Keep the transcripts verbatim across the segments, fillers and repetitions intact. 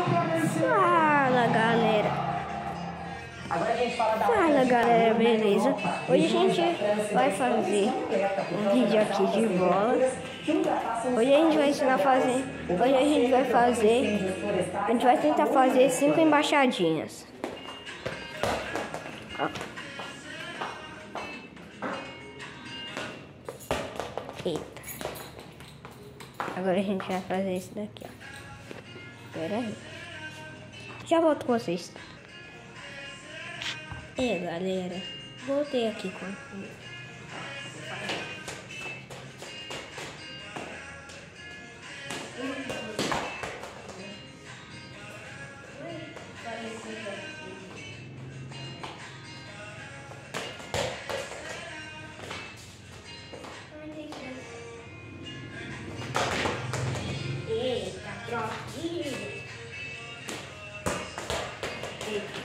Fala galera, fala galera, beleza? Hoje a gente vai fazer um vídeo aqui de bola. Hoje a gente vai ensinar a fazer. Hoje a gente vai fazer. A gente vai tentar fazer cinco embaixadinhas. Ó. Eita. Agora a gente vai fazer isso daqui, ó. Pera aí. Já volto com vocês. É, galera. Voltei aqui com... Eita, troquinho. Eita.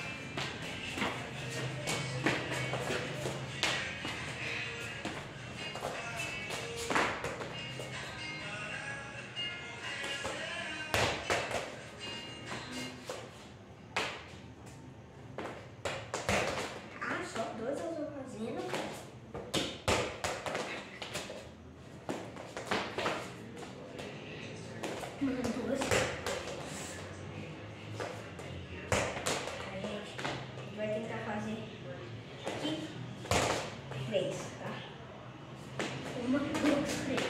Ah, só dois eu tô fazendo. Uma, duas. Aí, gente, vai tentar fazer aqui três, tá? Uma, duas, três.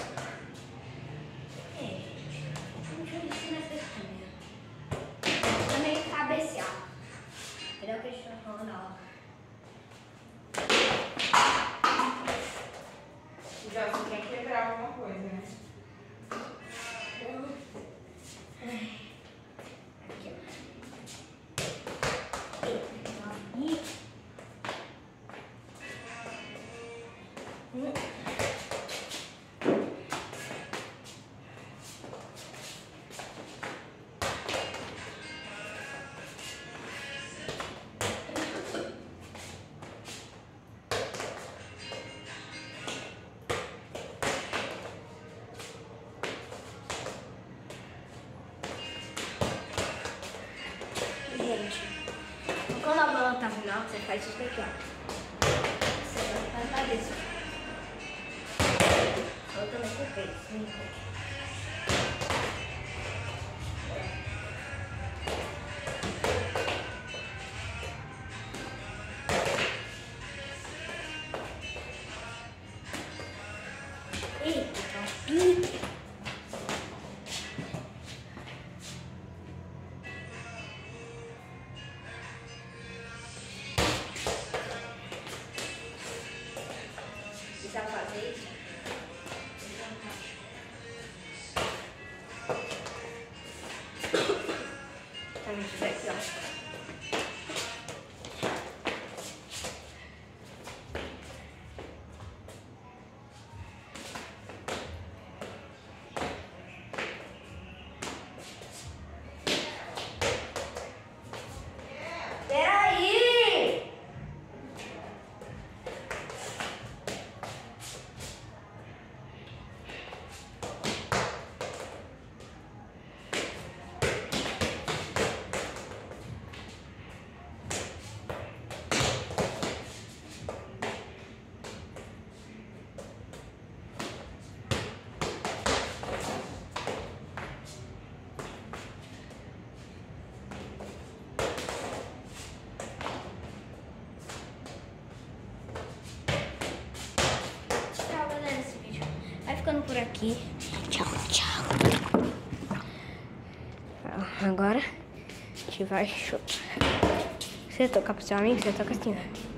É, gente. Deixa eu ensinar essa câmera. Também cabecear. Entendeu o que a gente tá falando, ó? Já você quer quebrar alguma coisa, né? Aqui, ó. E um. Gente, quando a bola tá final, você faz isso daqui, ó. Você vai pra cabeça. Eu também com o peito. Eita, tá. Precisa fazer isso? Também fizer aqui, ó. Peraí! Vai ficando por aqui. Tchau, tchau. Agora a gente vai chutar. Você toca pro seu amigo, você toca assim,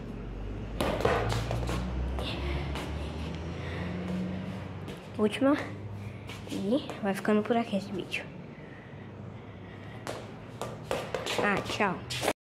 ó. Última. E vai ficando por aqui esse vídeo. Ah, tchau.